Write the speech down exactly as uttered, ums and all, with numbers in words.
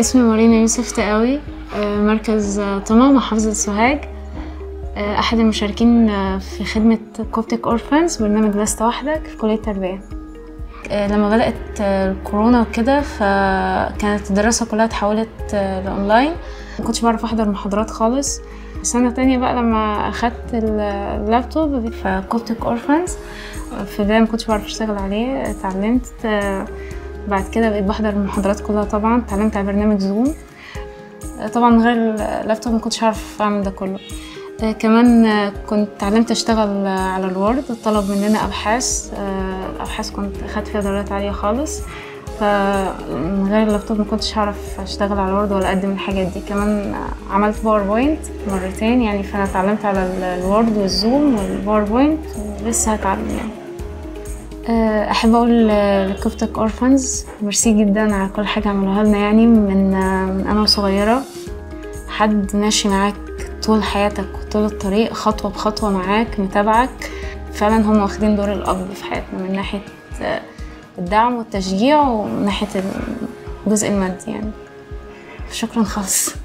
اسمي مارينا يوسف تقاوي، مركز طما، محافظة سوهاج. أحد المشاركين في خدمة Coptic Orphans، برنامج لست وحدك في كلية التربية. لما بدأت الكورونا وكده فكانت الدراسة كلها اتحولت لأونلاين، مكنتش بعرف أحضر محاضرات خالص. سنة تانية بقى لما أخدت اللابتوب في Coptic Orphans، في البداية مكنتش بعرف أشتغل عليه، اتعلمت. بعد كده بقيت بحضر المحاضرات كلها. طبعا اتعلمت على برنامج زوم. طبعا من غير اللابتوب مكنتش عارف أعمل ده كله. كمان كنت اتعلمت اشتغل على الوورد، طلب مننا ابحاث ابحاث كنت اخدت فيها درجات عاليه خالص، فمن غير اللابتوب ما كنتش هعرف اشتغل على الوورد ولا اقدم الحاجات دي. كمان عملت باوربوينت مرتين يعني، فانا اتعلمت على الوورد والزوم والباوربوينت ولسه هتعلم يعني. احب اقول لكوبتك اورفانز ميرسي جدا على كل حاجه عملوها لنا يعني، من من انا وصغيره. حد ماشي معاك طول حياتك وطول الطريق، خطوة بخطوة معاك، متابعك. فعلا هم واخدين دور الأب في حياتنا، من ناحية الدعم والتشجيع ومن ناحية الجزء المادي يعني. شكرا خالص.